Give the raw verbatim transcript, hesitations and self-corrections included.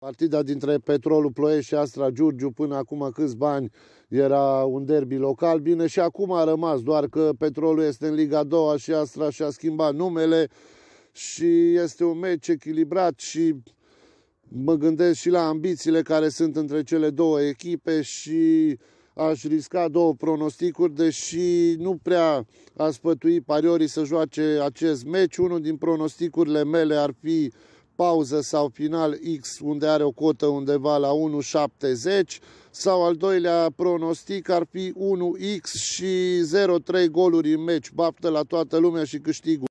Partida dintre Petrolul Ploiești și Astra Giurgiu până acum câțiva ani era un derby local. Bine, și acum a rămas, doar că Petrolul este în Liga a doua și Astra și-a schimbat numele și este un meci echilibrat și mă gândesc și la ambițiile care sunt între cele două echipe și aș risca două pronosticuri, deși nu prea a sfătui pariorii să joace acest meci. Unul din pronosticurile mele ar fi pauză sau final X, unde are o cotă undeva la unu virgulă șaptezeci, sau al doilea pronostic ar fi unu X și zero trei goluri în meci, baftă la toată lumea și câștigul.